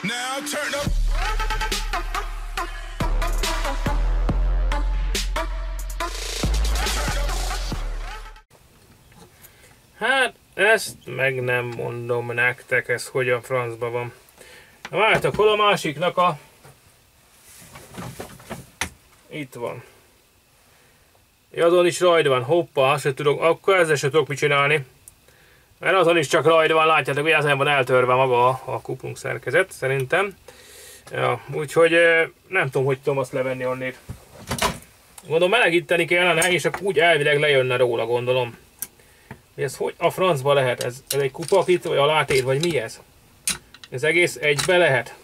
Now turn up. Hát, ezt meg nem mondom nektek, ez hogyan francba van. Várjátok, hol a másiknak a... Itt van. Azon is rajd van, hoppá, azt se tudok, akkor ezzel se tudok mit csinálni. Mert azon is csak rajd van, látjátok, hogy ezen van eltörve maga a kuplung szerkezet, szerintem. Ja, úgyhogy nem tudom, hogy tudom azt levenni onnét. Gondolom melegíteni kellene, és akkor úgy elvileg lejönne róla, gondolom. Ez hogy a francba lehet? Ez egy kupakit, vagy a látér, vagy mi ez? Ez egész egybe lehet?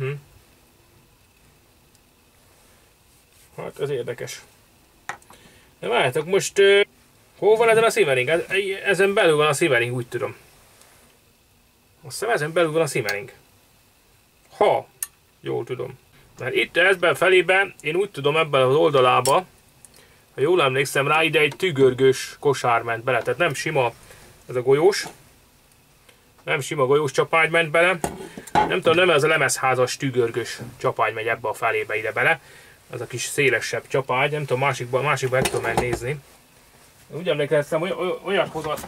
Hát ez érdekes. De várjátok, most hol van ezen a simmering? Ezen belül van a simmering, úgy tudom. Azt hiszem ezen belül van a simmering. Ha, jól tudom. Mert itt ezben felében, én úgy tudom ebben az oldalába, ha jól emlékszem rá, ide egy tügörgős kosár ment bele. Tehát nem sima ez a golyós. Nem sima golyós csapágy ment bele. Nem tudom, nem ez a lemezházas tügörgős csapágy megy ebbe a felébe ide bele. Az a kis szélesebb csapágy. Nem tudom, másikban meg tudom megnézni. Úgy emlékeztem, hogy olyat hozott.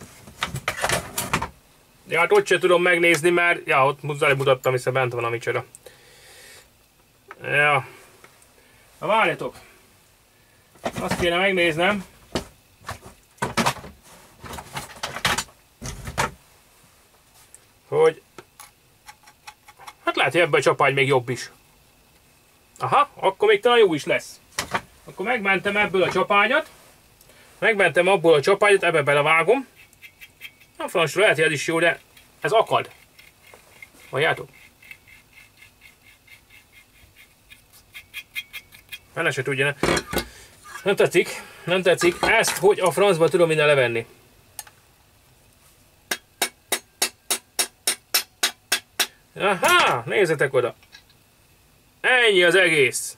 Ja, hát ott sem tudom megnézni, mert ja, ott mutattam, hiszen bent van a micsoda. Ja. Na várjatok. Azt kéne megnéznem. Hogy... Hát lehet, hogy ebben a csapágy még jobb is. Aha, akkor még talán jó is lesz. Akkor megmentem ebből a csapágyat. Megmentem abból a csapágyat, ebbe belevágom. A francra lehet, hogy ez is jó, de ez akad. Halljátok? Fele se tudja, nem tetszik, nem tetszik. Ezt hogy a francba tudom innen levenni. Aha, nézzetek oda. Ennyi az egész.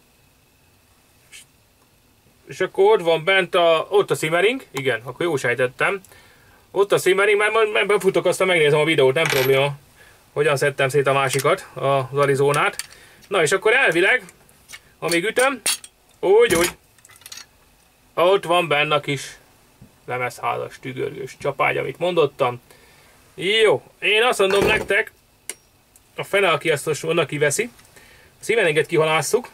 És akkor ott van bent ott a simmering. Igen, akkor jó sejtettem. Ott a simmering, mert befutok, aztán megnézem a videót, nem probléma. Hogyan szedtem szét a másikat, az Arizonát. Na és akkor elvileg, amíg ütöm, úgy. Ott van benne a kis lemezházas tügörgős csapágy, amit mondottam. Jó, én azt mondom nektek, a fene, aki ezt most onnan kiveszi, a simmeringet kihalásszuk.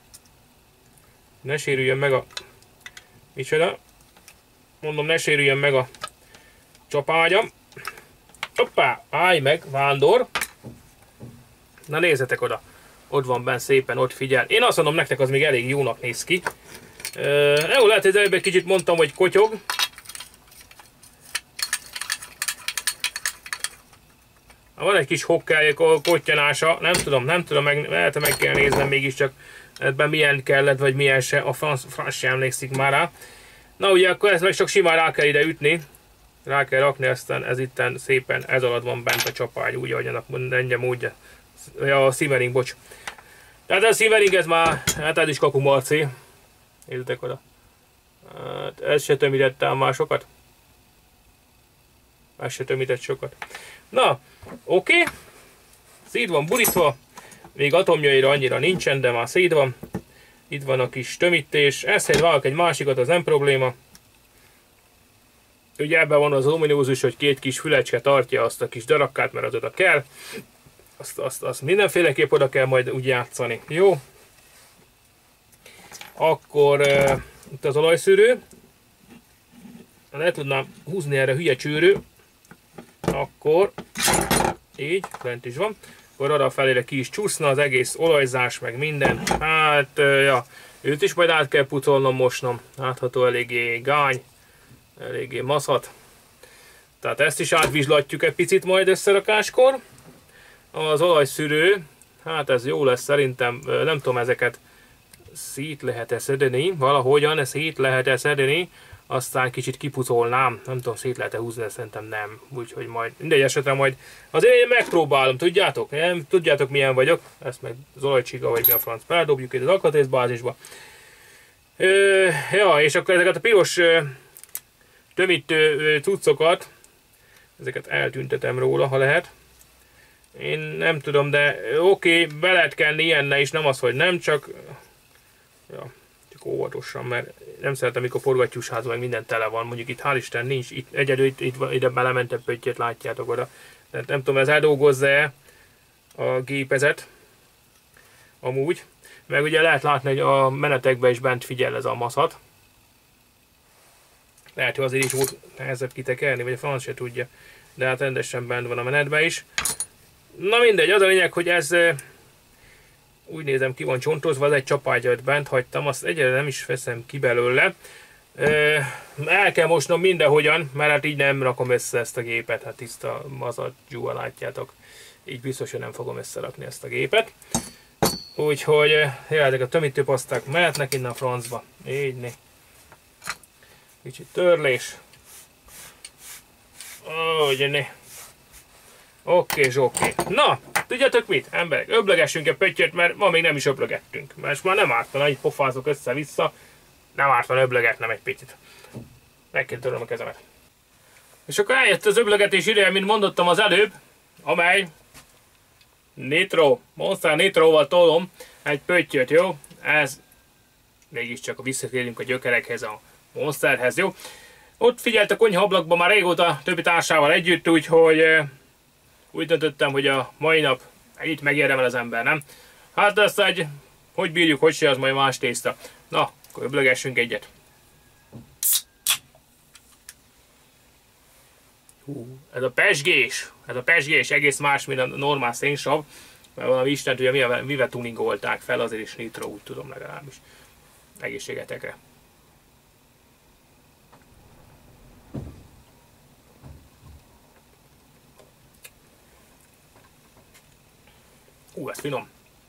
Ne sérüljön meg a... Micsoda? Mondom, ne sérüljön meg a csapágyam. Hoppá, állj meg, vándor. Na nézzetek oda. Ott van benne szépen, ott figyel. Én azt mondom nektek, az még elég jónak néz ki. Jó, lehet, hogy egy kicsit mondtam, hogy kotyog. Van egy kis hokkája, kottyanása. Nem tudom, lehet, meg kell néznem mégiscsak ebben milyen kellett, vagy milyen se. A franc sem emlékszik már rá. Na ugye, akkor ezt meg csak simán rá kell ide ütni. Rá kell rakni, aztán ez itten szépen, ez alatt van bent a csapágy, úgy ahogy annak mondja módja. Ja, a simmering, bocs. Tehát a simmering, ez már, hát ez is kakumarci. Nézzétek oda. Hát ez se tömítettem már sokat. Ez se tömített sokat. Na, oké. Szét van burítva. Még atomjaira annyira nincsen, de már szét van. Itt van a kis tömítés. Ezt helyett vágok egy másikat, az nem probléma. Ugye ebben van az ominózus, hogy két kis fülecske tartja azt a kis darabkát, mert az oda kell. Azt mindenféleképp oda kell majd úgy játszani. Jó? Akkor itt az olajszűrő. Le tudnám húzni erre hülye csőrő. Akkor így, lent is van. Akkor arra felére ki is csúszna az egész olajzás, meg minden. Hát, ja, őt is majd át kell pucolnom, mosnom. Látható eléggé gány, eléggé maszat. Tehát ezt is átvizslatjuk egy picit majd összerakáskor. Az olajszűrő, hát ez jó lesz szerintem, nem tudom, ezeket szét lehet-e szedni, valahogyan szét lehet-e szedni, aztán kicsit kipucolnám, nem tudom, szét lehet-e húzni, de szerintem nem, úgyhogy majd mindegy esetre majd, azért én megpróbálom, tudjátok, nem tudjátok milyen vagyok, ezt meg az olajcsiga vagy mi a franc, beledobjuk itt az alkatrészbázisba. Ja, és akkor ezeket a piros tömítő cuccokat, ezeket eltüntetem róla, ha lehet. Én nem tudom, de oké, be lehet kenni ilyenne is, nem az, hogy nem, csak... Ja, csak óvatosan, mert nem szeretem, amikor forgattyúsházban meg minden tele van. Mondjuk itt hál' Isten nincs, itt egyedül ide belementem pöttyöt, látjátok oda. Tehát nem tudom, ez eldolgozza-e a gépezet. Amúgy. Meg ugye lehet látni, hogy a menetekben is bent figyel ez a maszat. Lehet, hogy azért is volt nehezebb kitekerni, vagy a franc se tudja. De hát rendesen bent van a menetben is. Na mindegy, az a lényeg, hogy ez úgy nézem ki van csontozva, az egy csapágyat bent hagytam, azt egyelőre nem is veszem ki belőle. El kell mosnom mindenhogyan, mert hát így nem rakom össze ezt a gépet, hát tiszta mazattyúval látjátok. Így biztos, hogy nem fogom összerakni ezt a gépet. Úgyhogy jelenleg a tömítőpaszták mehetnek innen a francba. Így né. Kicsit törlés. Úgy né. Oké. Na, tudjátok mit, emberek? Öblögessünk egy pöttyöt, mert ma még nem is öblögettünk. Mert már nem ártana, így pofázok össze-vissza. Nem ártana öblögetnem egy picit. Meg kell töröm a kezemet. És akkor eljött az öblögetés ideje, mint mondottam az előbb, amely Nitro, Monster Nitroval tolom egy pöttyöt, jó? Ez mégiscsak visszatérünk a gyökerekhez, a Monsterhez, jó? Ott figyelt a konyhaablakban már régóta többi társával együtt, úgyhogy úgy döntöttem, hogy a mai nap itt megérdemel az ember, nem? Hát ezt egy, hogy bírjuk, hogy se, az majd más tészta. Na, akkor öblögessünk egyet. Ez a pesgés egész más, mint a normál szénsav, mert valami Isten tudja, mivel tuningolták fel, azért is nitro, úgy tudom legalábbis. Egészségetekre. Ez finom.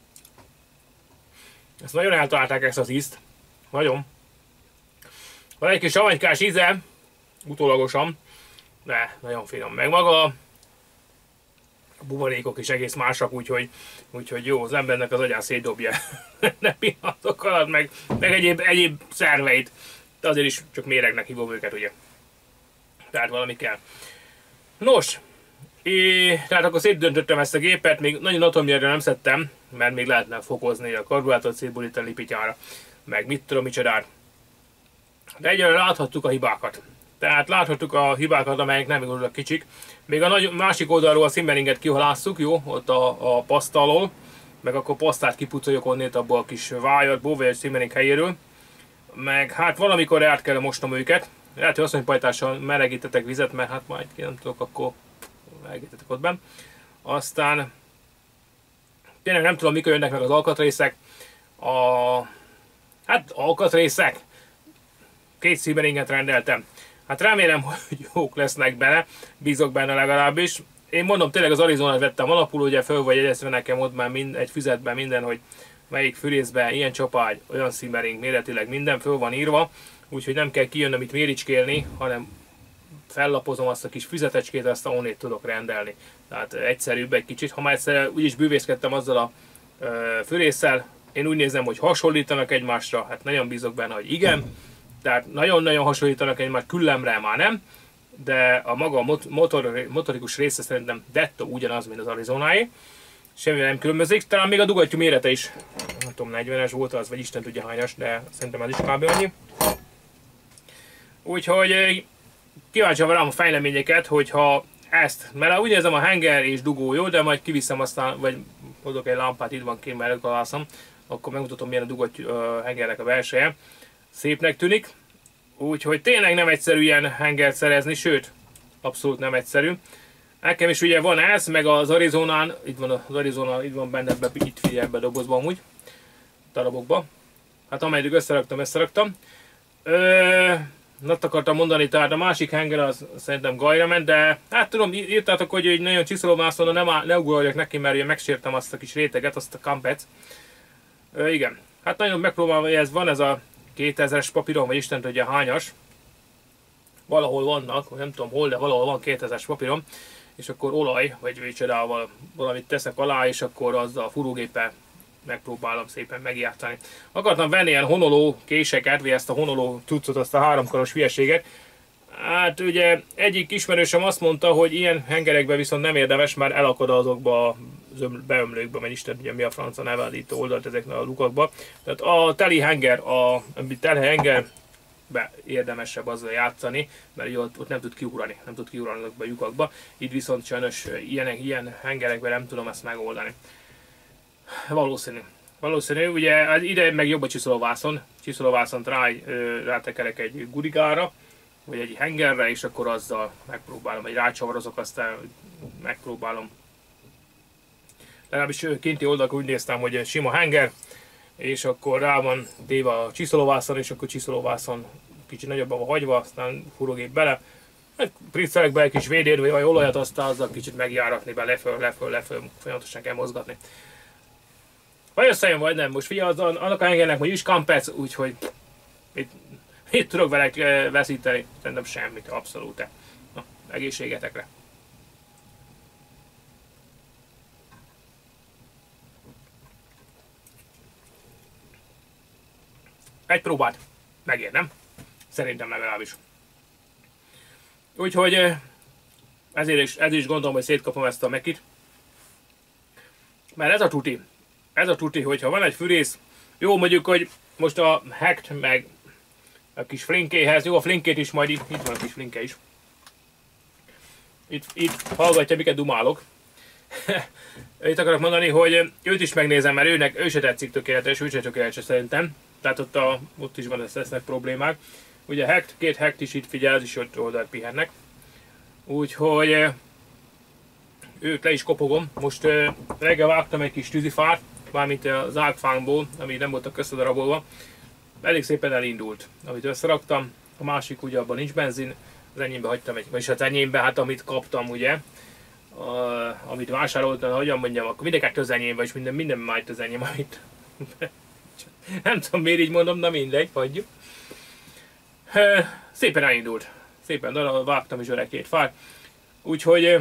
Ezt nagyon eltalálták, ezt az ízt. Nagyon. Van egy kis savanykás íze, utólagosan, de nagyon finom. Meg maga a buborékok is egész másak, úgyhogy jó, az embernek az agyán szétdobja. Ne pillanatok alatt, meg egyéb szerveit. De azért is csak méregnek hívom őket, ugye. Tehát valami kell. Nos, tehát akkor szétdöntöttem ezt a gépet, még nagyon atomjára nem szedtem, mert még lehetne fokozni a karburátort, szétborítani lipityára, meg mit tudom micsodár. De egyelőre láthattuk a hibákat. Tehát láthattuk a hibákat, amelyek nem igazán kicsik. Még a másik oldalról a simmeringet kihalásszuk, jó, ott a paszta alól, meg akkor pasztát kipucoljuk onnét abból a kis vájatból, vagy a simmering helyéről. Meg hát valamikor át kell mosnom őket. Lehet, hogy asszonypajtással melegítetek vizet, mert hát majd nem tudok, akkor melegítetek ott benn. Aztán tényleg nem tudom, mikor jönnek meg az alkatrészek. Hát alkatrészek. 2 simmeringet rendeltem. Hát remélem, hogy jók lesznek bele, bízok benne legalábbis. Én mondom, tényleg az Arizonát vettem alapul, ugye föl vagy jegyezve nekem ott már egy füzetben minden, hogy melyik fűrészben ilyen csapágy, olyan simmering, méretileg minden föl van írva. Úgyhogy nem kell kijönnöm itt méricskélni, hanem fellapozom azt a kis füzetecskét, azt onnét tudok rendelni. Tehát egyszerűbb egy kicsit. Ha már egyszer úgyis bűvészkedtem azzal a fűrésszel, én úgy nézem, hogy hasonlítanak egymásra, hát nagyon bízok benne, hogy igen. Tehát nagyon-nagyon hasonlítanak egymást, küllemre már nem, de a maga motorikus része szerintem dettó ugyanaz, mint az Arizonáé. Semmi nem különbözik, talán még a dugattyú mérete is, nem tudom, 40-es volt az, vagy Isten tudja hányas, de szerintem ez is kb. Annyi. Úgyhogy kíváncsi rám a fejleményeket, hogyha ezt, mert úgy érzem a henger és dugó jó, de majd kiviszem aztán, vagy hozok egy lámpát, itt van kint, mert előkalászom, akkor megmutatom milyen a dugattyú hengernek a belseje. Szépnek tűnik, úgyhogy tényleg nem egyszerű ilyen hengert szerezni, sőt, abszolút nem egyszerű. Nekem is ugye van ez, meg az Arizonán, itt van az Arizona, itt van benne, itt figyelj ebbe a dobozban amúgy, darabokba. Hát amelyik összeraktam. Azt akartam mondani, tehát a másik henger az szerintem gajra ment, de hát tudom, írtátok, hogy nagyon csiszolómászon, ne ugoljak neki, mert ugye megsértem azt a kis réteget, azt a kampec. Igen, hát nagyon megpróbálom, hogy ez van ez a 2000-es papíron, vagy Isten tudja hányas. Valahol vannak, nem tudom hol, de valahol van 2000-es papíron. És akkor olaj, vagy csodával valamit teszek alá, és akkor azzal a fúrógéppel megpróbálom szépen megjártani. Akartam venni ilyen honoló késeket, vagy ezt a honoló cuccot, azt a 3 karos hülyeséget. Hát ugye egyik ismerősöm azt mondta, hogy ilyen hengerekben viszont nem érdemes, már elakad azokba a beömlőkbe, mert Isten ugye mi a franca nevelítő oldalt ezeknek a lukakba. Tehát a teli henger, a telhe henger érdemesebb azzal játszani, mert ugye ott nem tud kiugrani, nem tud kiugrani azokba a lyukakba. Itt viszont sajnos ilyen hengerekben nem tudom ezt megoldani. Valószínű, ugye ide meg jobb a csiszolóvászont rátekerek egy gurigára, vagy egy hengerre, és akkor azzal megpróbálom, vagy rácsavarozok, aztán megpróbálom. Legalábbis kinti oldalakon úgy néztem, hogy egy sima henger, és akkor rá van téve a csiszolóvászon, és akkor csiszolóvászon kicsit nagyobban van hagyva, aztán fúrógép bele. Priccelek be egy kis védér, vagy olajat, aztán azzal kicsit megjáratni be, leföl, folyamatosan kell mozgatni. Vagy összejön, vagy nem. Most figyelj, annak a hengernek mondjuk is kampec, úgyhogy mit tudok vele veszíteni? Szerintem semmit, abszolút. Na, egészségetekre. Egy próbát megér, nem? Szerintem legalábbis. Úgyhogy ezért is gondolom, hogy szétkapom ezt a mekit. Mert ez a tuti, hogyha van egy fűrész, jó mondjuk, hogy most a hekt meg a kis flinkéhez, jó a flinkét is majd itt van a kis flinke is. Itt hallgatja, miket dumálok. Itt akarok mondani, hogy őt is megnézem, mert ő se tetszik tökéletes, ő se tökéletes szerintem. Tehát ott is van, lesznek problémák. Ugye két hekt is itt figyel, és ott oldalt pihennek. Úgyhogy őt le is kopogom. Most reggel vágtam egy kis tűzifát, mármint az ágfánkból, ami nem voltak összedarabolva. Elég szépen elindult, amit összeraktam. A másik ugye abban nincs benzin, az enyémbe hagytam vagyis az enyémbe, hát amit kaptam ugye, amit vásároltam, hogyan mondjam, akkor mindenki az enyémbe, és minden már az enyém, amit nem tudom miért így mondom, na mindegy, hagyjuk. Szépen elindult, szépen vágtam is vele két fát, úgyhogy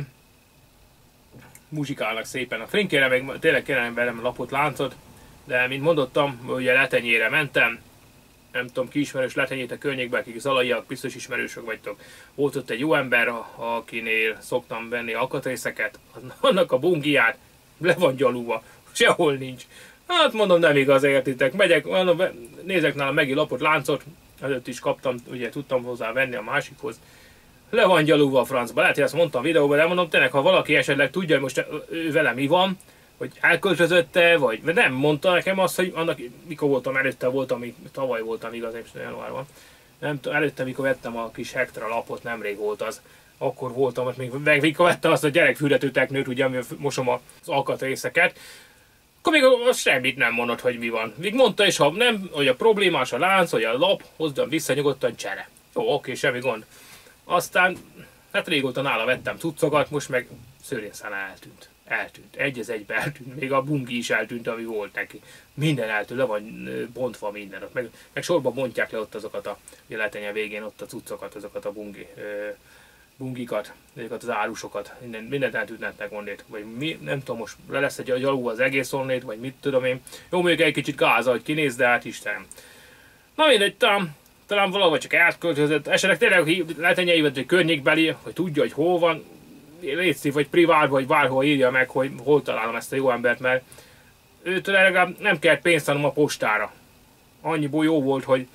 muzsikálnak szépen. A flinkére még tényleg kellene velem lapot láncot, de mint mondottam, ugye letenyére mentem, nem tudom, ki ismerős letenyét a környékben, akik zalaiak, biztos ismerősök vagytok. Volt ott egy jó ember, akinél szoktam venni alkatrészeket, annak a bungiát le van gyalulva, sehol nincs. Hát mondom, nem igaz, értitek, megyek, nézek nála megint lapot láncot, előtt is kaptam, ugye tudtam hozzá venni a másikhoz. Le van gyalulva a francba, lehet, hogy ezt mondtam a videóban, de mondom tényleg, ha valaki esetleg tudja, hogy most ő vele mi van, hogy elköltözötte, vagy nem mondta nekem azt, hogy annak, mikor voltam, előtte voltam, tavaly voltam igaz, és januárban. Nem tudom, előtte, mikor vettem a kis Hektra lapot, nemrég volt az, akkor voltam, még mikor vettem azt a gyerekfürdető teknőt, ugye, amivel mosom az alkatrészeket, akkor még az semmit nem mondott, hogy mi van. Még mondta is, ha nem, hogy a problémás a lánc, vagy a lap, hozzam vissza nyugodtan, csere. Jó, oké, semmi gond. Aztán, hát régóta nála vettem cuccokat, most meg szőrényszán eltűnt. Egy az egybe eltűnt. Még a bungi is eltűnt, ami volt neki. Minden eltűnt, le van bontva minden. Meg sorba bontják le ott azokat a letenye végén ott a cuccokat, azokat a bungikat, azokat az árusokat. Mindent eltűntnek onnét. Vagy mi, nem tudom, most le lesz egy gyalú az egész onnét, vagy mit tudom én. Jó, mondjuk egy kicsit gáza, hogy kinéz, de hát Istenem. Na mindegy, talán valahol csak átköltözött, esetleg tényleg letenyeivet egy környékbeli, hogy tudja, hogy hol van, légy szív, vagy privát, vagy bárhol írja meg, hogy hol találom ezt a jó embert, mert őtől legalább nem kellett pénzt adnom a postára. Annyiból jó volt, hogy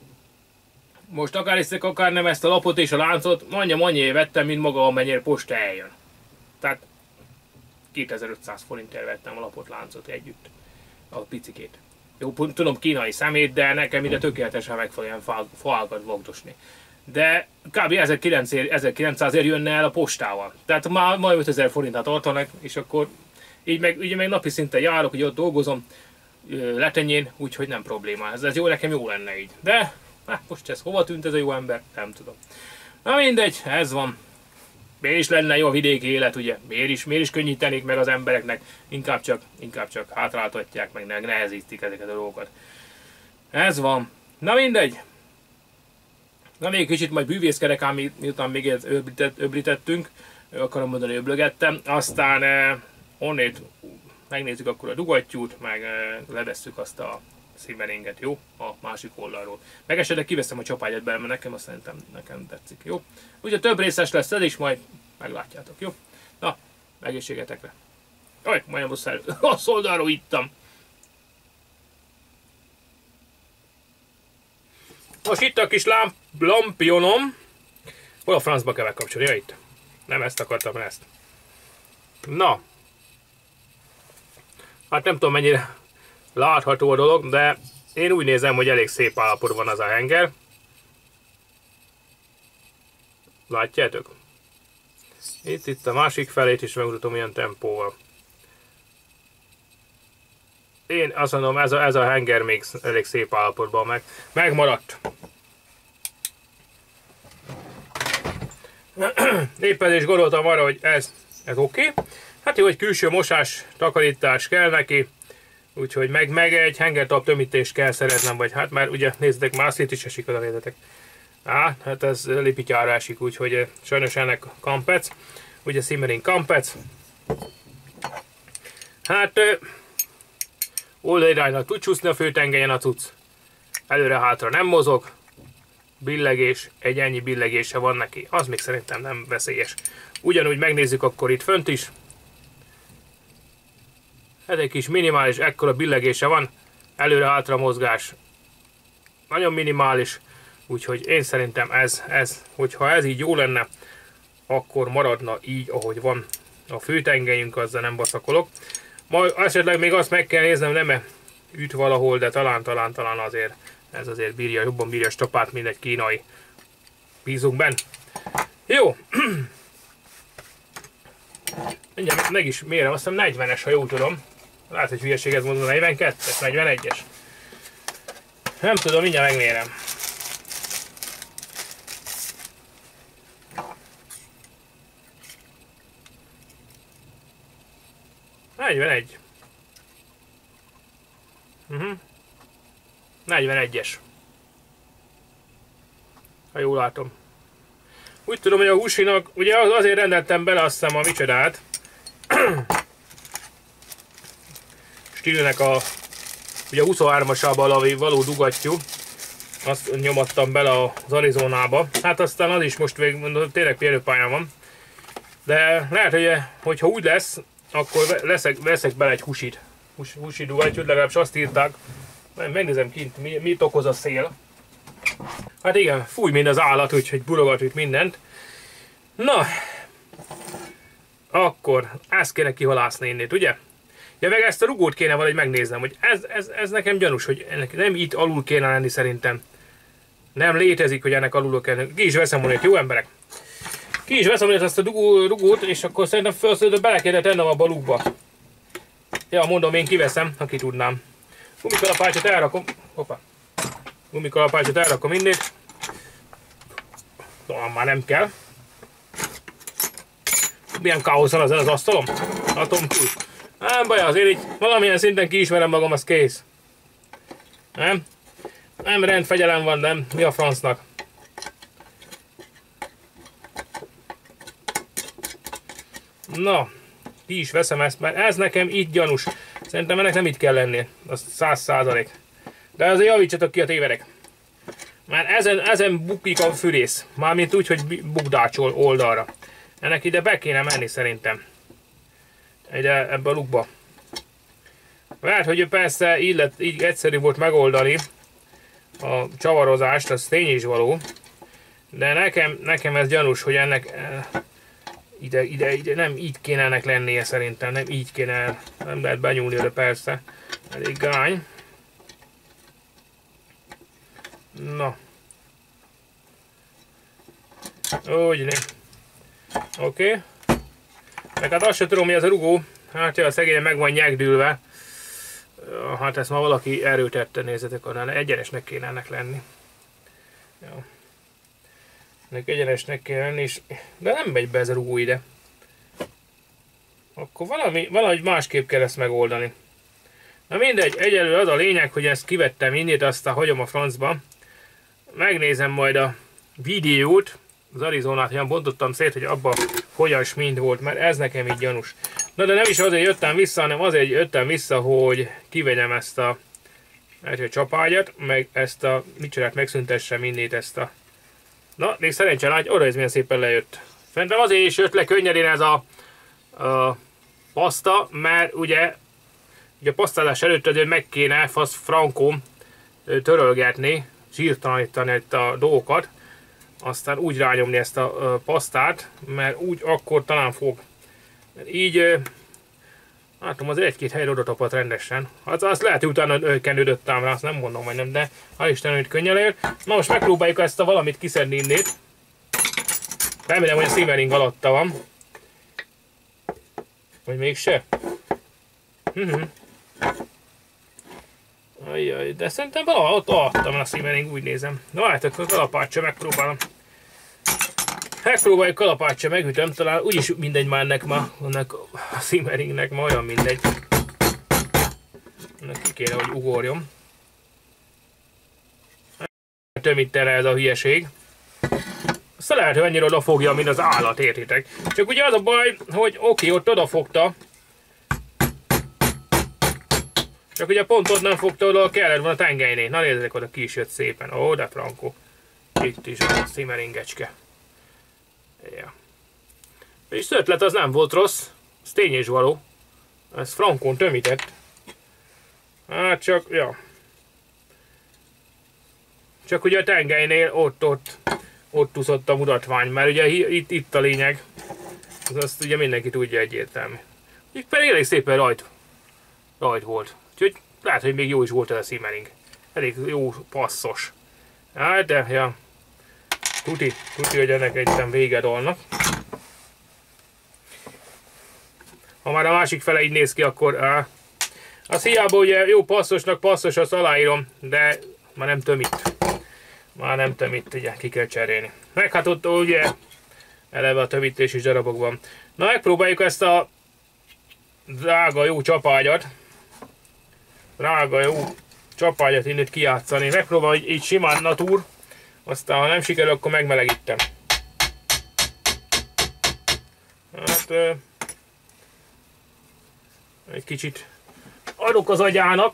most akár hiszek, akár nem ezt a lapot és a láncot, annyi vettem, mint maga, amennyire posta eljön. Tehát 2500 forintért vettem a lapot, láncot együtt, a picikét. Jó, tudom, kínai szemét, de nekem ide tökéletesen meg fog ilyen fákat vagdosni. De kb. 1900-ért jönne el a postával. Tehát már majd 5000 forintát tartanak, és akkor így meg napi szinten járok, hogy ott dolgozom letenyén, úgyhogy nem probléma. Ez jó, nekem jó lenne így. De most ez hova tűnt ez a jó ember? Nem tudom. Na mindegy, ez van. Miért is lenne jó a vidéki élet, ugye? Miért is könnyítenék meg az embereknek? Inkább csak hátráltatják, meg nehezítik ezeket a dolgokat. Ez van. Na mindegy. Na még kicsit majd bűvészkedek, ám miután még öblítettünk. Akarom mondani, öblögettem. Aztán onnét megnézzük akkor a dugattyút, meg levesszük azt a simmeringet, jó? A másik oldalról. Meg esetleg kiveszem a csapágyat belőle, mert nekem azt szerintem nekem tetszik, jó? Úgyhogy több részes lesz ez is, majd meglátjátok, jó? Na, egészségetekre. Aj, majdnem a oldalról ittam. Most itt a kis lampionom. Hol a francba kell megkapcsolni? Ja, itt. Nem ezt akartam, ezt. Na. Hát nem tudom mennyire látható a dolog, de én úgy nézem, hogy elég szép állapotban van az a henger. Látjátok? Itt a másik felét is megmutatom ilyen tempóval. Én azt mondom, ez a henger még elég szép állapotban megmaradt. Éppen is gondoltam arra, hogy ez oké. Hát jó, hogy külső mosás, takarítás kell neki. Úgyhogy meg egy hengertap tömítést kell szeretnem, vagy hát már ugye nézzétek, már szét is esik oda, nézzetek. Hát ez lipityára esik, úgyhogy sajnos ennek kampec. Ugye simmering kampec. Hát oldaliránynak tud csúszni a főtengelyen a cucc. Előre-hátra nem mozog. Billegés, egy ennyi billegése van neki. Az még szerintem nem veszélyes. Ugyanúgy megnézzük akkor itt fönt is. Ez egy kis minimális, ekkora billegése van. Előre-hátra mozgás nagyon minimális. Úgyhogy én szerintem hogyha ez így jó lenne, akkor maradna így, ahogy van. A főtengelyünk, azzal nem baszakolok. Majd esetleg még azt meg kell néznem, nem üt valahol, de talán azért ez azért jobban bírja a stopát, mint egy kínai. Bízunk benne. Jó. Mindjárt meg is mérem, azt hiszem 40-es, ha jól tudom. Lehet, hogy hülyeséget mondom, 42-es, 41-es. Nem tudom, mindjárt megmérem. ...41. 41-es. Ha jól látom. Úgy tudom, hogy a húsinak, ugye azért rendeltem bele azt hiszem a micsodát. Stilnek ugye a 23-asában való dugattyú. Azt nyomattam bele az Arizonába. Hát aztán az is most mondom, tényleg félőpályán van. De lehet, hogy ha úgy lesz, akkor veszek bele egy husi dugattyút, legalábbis azt írták. Megnézem kint, mit okoz a szél. Hát igen, fúj mind az állat, úgyhogy burogat itt mindent. Na, akkor ezt kéne kihalászni innét, ugye? Ja, meg ezt a rugót kéne valahogy megnéznem, hogy ez nekem gyanús, hogy ennek nem itt alul kéne lenni szerintem. Nem létezik, hogy ennek alul kell lenni. Ki is veszem volna, jó emberek? Ki is veszem volna ezt a rugót, és akkor szerintem felszöldött bele kéne tennem abba a lukba. Ja, mondom, én kiveszem, ha ki tudnám. Gumikalapácsot elrakom. Hoppá. Gumikalapácsot elrakom innét. Már nem kell. Milyen káosz van az asztalom? Látom túl. Nem baj, azért így valamilyen szinten kiismerem magam, az kész. Nem? Nem rendfegyelem van, nem? Mi a francnak? Na, ki is veszem ezt, mert ez nekem így gyanús. Szerintem ennek nem így kell lennie. Az 100%. De azért javítsatok ki a tévedek. Mert ezen bukik a fűrész. Mármint úgy, hogy bukdácsol oldalra. Ennek ide be kéne menni szerintem. Ide ebbe a lukba. Lehet, hogy persze így egyszerű volt megoldani a csavarozást, az tény is való. De nekem ez gyanús, hogy ennek ide nem így kéne ennek lennie szerintem. Nem így kéne, nem lehet benyúlni oda persze. Elég gány. Na. Úgy né. Oké. Meg hát azt sem tudom, mi ez a rugó. Hát ja, a szegényen meg van nyegdülve. Hát ezt ma valaki erőtette, nézzetek, annál egyenesnek kéne ennek lenni. Jó. Ennek egyenesnek kéne lenni, és... de nem megy be ez a rugó ide. Akkor valahogy másképp kell ezt megoldani. Na mindegy, egyelőre az a lényeg, hogy ezt kivettem innét, aztán hagyom a francba. Megnézem majd a videót, az Arizonát, hogyan bontottam szét, hogy abban hogyan mind volt, mert ez nekem így gyanús. Na de nem is azért jöttem vissza, hanem azért jöttem vissza, hogy kivegyem ezt a egy csapágyat, meg ezt a micsorát megszüntessem innét ezt a... Na, még szerencsé lágy, oda ez milyen szépen lejött. Szerintem azért is jött le könnyedén ez a paszta, mert ugye a pasztázás előtt azért meg kéne frankó törölgetni, zsírtalanítani itt a dolgokat, aztán úgy rányomni ezt a pasztát, mert úgy akkor talán fog. Így, látom, az egy-két helyre oda tapadt rendesen. Azt lehet, hogy utána kenődött ám rá, azt nem mondom, hogy nem, de hál' Isten, hogy könnyen lejött. Na most megpróbáljuk ezt a valamit kiszedni innét. Remélem, hogy a simmering alatta van. Vagy mégse? Ajjaj, de szerintem valahol ott alattam a simmering, úgy nézem. Na hát akkor kalapáccsal megpróbálom. Megpróbáljuk kalapáccsal megütöm, talán úgyis mindegy már ennek ma, annak a simmeringnek ma olyan mindegy. Ennek ki kéne, hogy ugorjon. Tömít erre ez a hülyeség. Aztán lehet, hogy annyira odafogja, mint az állat, értitek. Csak ugye az a baj, hogy oké, ott odafogta. Csak ugye pont ott nem fogta oda, kellett volna a tengelynél. Na nézzék, oda ki is jött szépen. Ó, de frankó. Itt is van a simmeringecske. Ja. És az ötlet az nem volt rossz. Ez tény és való. Ez frankón tömített. Hát csak, ja. Csak ugye a tengelynél ott úszott a mutatvány, mert ugye itt a lényeg. Azt ugye mindenki tudja egyértelmű. Itt pedig elég szépen rajt volt. Úgyhogy lehet, hogy még jó is volt ez a simmering. Elég jó passzos. Hát de, ja. Tuti, hogy ennek egyben vége dolnak. Ha már a másik fele így néz ki, akkor az hiába ugye jó passzosnak passzos, azt aláírom, de már nem tömít. Már nem tömít, ugye ki kell cserélni. Meg hát ott ugye eleve a tömítési darabokban. Na megpróbáljuk ezt a drága jó csapágyat. Innét kijátszani. Megpróbálom így simán natúr. Aztán ha nem sikerül, akkor megmelegítem. Hát egy kicsit adok az agyának.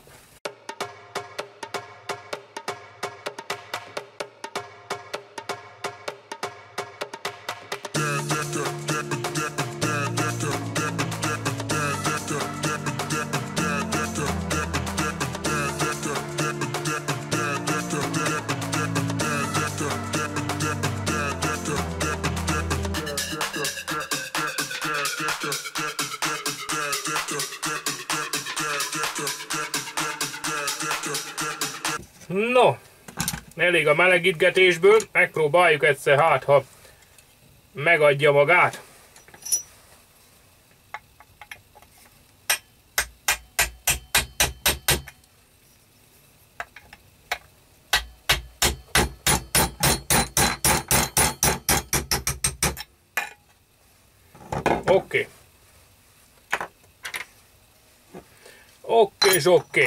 No, elég a melegítgetésből, megpróbáljuk egyszer, hát ha megadja magát. Oké. Oké.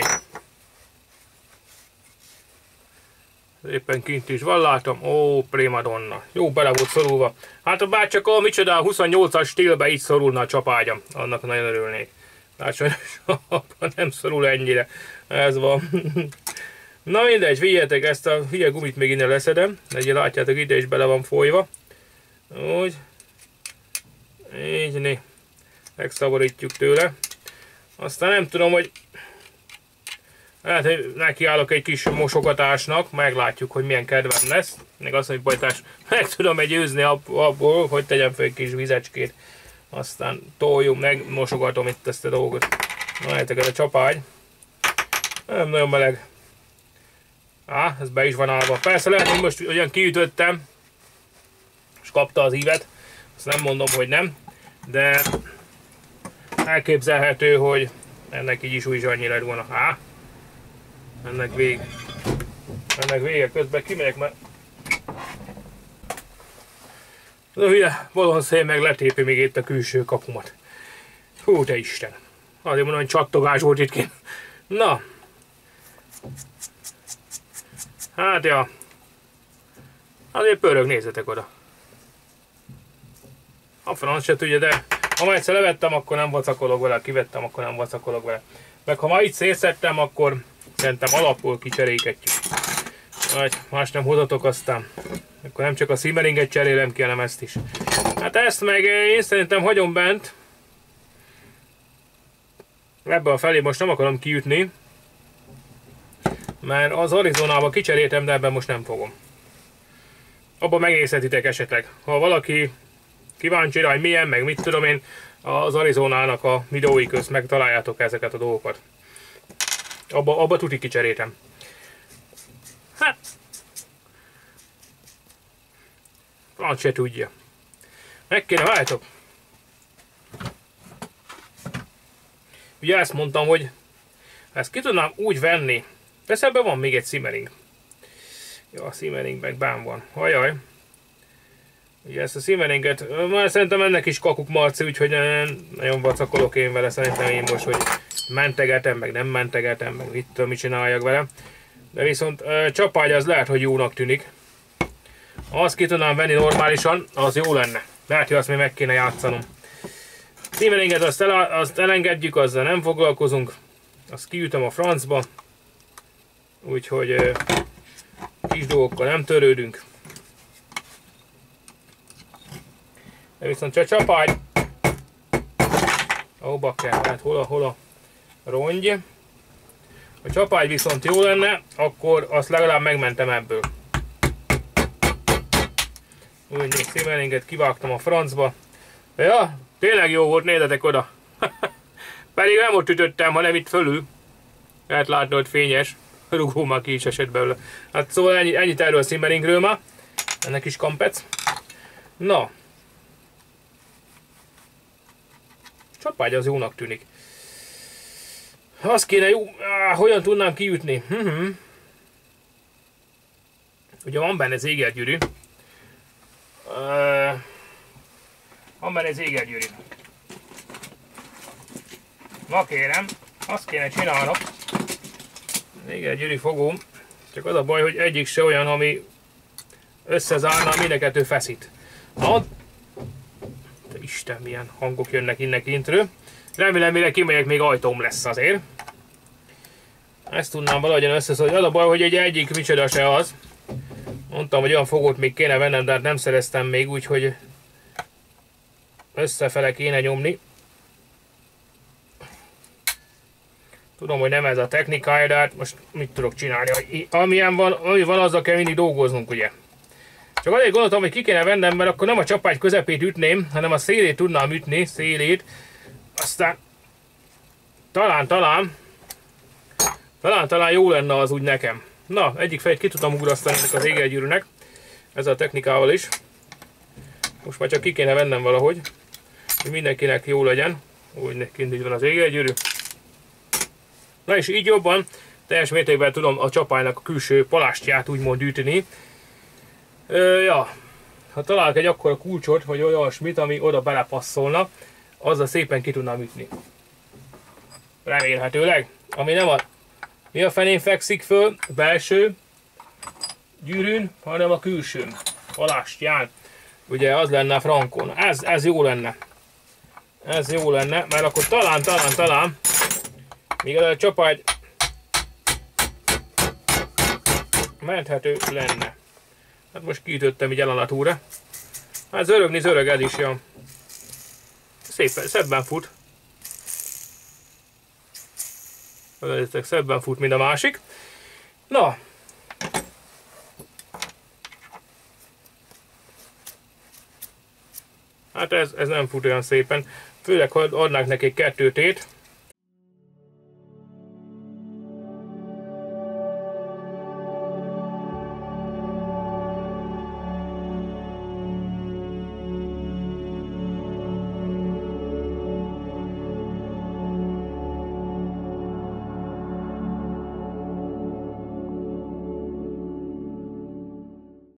Éppen kint is van, látom. Ó, primadonna. Jó, bele volt szorulva. Hát bár csak a micsoda a 28-as stílbe így szorulna a csapágyam. Annak nagyon örülnék. Hát sajnos nem szorul ennyire. Ez van. Na mindegy, figyeljetek, ezt a hülye gumit még innen leszedem. Ugye látjátok, ide is bele van folyva. Úgy. Így, né. Megszabadítjuk tőle. Aztán nem tudom, hogy hát, hogy nekiállok egy kis mosogatásnak, meglátjuk, hogy milyen kedvem lesz. Még azt mondja, hogy bajtás, meg tudom győzni abból, hogy tegyem fel egy kis vizecskét. Aztán toljunk, megmosogatom itt ezt a dolgot. Na, látjátok, ez a csapágy. Nem nagyon meleg. Ez be is van állva. Persze lehet, hogy most olyan kiütöttem, és kapta az ívet. Azt nem mondom, hogy nem. De elképzelhető, hogy ennek így is úgy annyi lett volna. Ennek vége, közben kimegyek, mert az a hülye balonszél meg letépi még itt a külső kapumat. Hú, te Isten! Azért mondom, hogy csattogás volt itt kint. Na! Hát ja. Azért pörög, nézzetek oda. A franc se tudja, de ha már egyszer levettem, akkor nem vacakolok vele, kivettem, akkor nem vacakolok vele. Meg ha már itt szétszettem, akkor Szerintem alapból kicserélgetjük. Vagy más nem hozatok aztán. Akkor nem csak a simmeringet cserélem ki, hanem ezt is. Hát ezt meg én szerintem hagyom bent. Ebben a felé most nem akarom kiütni. Mert az Arizonába kicseréltem, de ebben most nem fogom. Abban megnézhetitek esetleg. Ha valaki kíváncsi rá, hogy milyen, meg mit tudom én, az Arizonának a videói közt megtaláljátok ezeket a dolgokat. Abba tuti kicseréltem. Hát, franc se tudja. Meg kéne váltok. Ugye ezt mondtam, hogy ezt ki tudnám úgy venni. Persze ebben van még egy simmering. Ja, a simmering meg bán van. Hajaj. Ugye ezt a simmeringet, már szerintem ennek is kakuk marci, úgyhogy nagyon vacakolok én vele. Szerintem én most, hogy mentegetem, meg nem mentegetem, meg mit tudom, mit csináljak vele. De viszont csapágy az lehet, hogy jónak tűnik. Ha azt ki tudnám venni normálisan, az jó lenne. Lehet, hogy azt még meg kéne játszanom. Simmeringet azt elengedjük, azzal nem foglalkozunk. Azt kiütöm a francba. Úgyhogy kis dolgokkal nem törődünk. De viszont csak csapágy. Ahova kell, hát hol a rongy. A csapágy viszont jó lenne, akkor azt legalább megmentem ebből. Úgy még simmeringet kivágtam a francba. Ja, tényleg jó volt, nézzetek oda. Pedig nem ott ütöttem, hanem itt fölül. Lehet látni, hogy fényes. Rugó már ki is esett belőle. Hát szóval ennyit erről a simmeringről már. Ennek is kampec. Na. Csapágy az jónak tűnik. Azt kéne jó... hogyan tudnám kiütni? Ugye van benne az égergyűrű. Van benne az égergyűrű. Na kérem, azt kéne csinálnom. Égergyűrű fogom. Csak az a baj, hogy egyik se olyan, ami összezárna, mind a kettő feszít. Na, Isten, milyen hangok jönnek innen kintről. Remélem, mire kimegyek, még ajtóm lesz azért. Ezt tudnám valahogyan összeszólni. Az a baj, hogy egyik micsoda se az. Mondtam, hogy olyan fogót még kéne vennem, de hát nem szereztem még, úgyhogy összefele kéne nyomni. Tudom, hogy nem ez a technikája, de hát most mit tudok csinálni? Amilyen van, azzal kell mindig dolgoznunk, ugye? Csak azért gondoltam, hogy ki kéne vennem, mert akkor nem a csapágy közepét ütném, hanem a szélét tudnám ütni, szélét. Aztán talán jó lenne az úgy nekem. Na, egyik fejét ki tudtam ugrasztani ennek az égergyűrűnek. Ezzel a technikával is. Most már csak ki kéne vennem valahogy, hogy mindenkinek jó legyen. Úgy kint van az égergyűrű. Na és így jobban, teljes mértékben tudom a csapálynak a külső palástját úgymond ütni. Ja, ha találok egy akkora kulcsot, vagy olyasmit, ami oda belepasszolna, azzal szépen ki tudnám ütni. Remélhetőleg. Ami nem a... Mi a fenén fekszik föl? Belső gyűrűn, hanem a külsőn. Palástján. Ugye az lenne a frankon. Ez jó lenne. Ez jó lenne, mert akkor talán még a csapágy menthető lenne. Hát most kiütöttem így ellenatúra. Hát zörög ez is jó. Szebben fut. Szebben fut, mint a másik. Na. Hát ez nem fut olyan szépen. Főleg, ha adnánk neki 2 tét.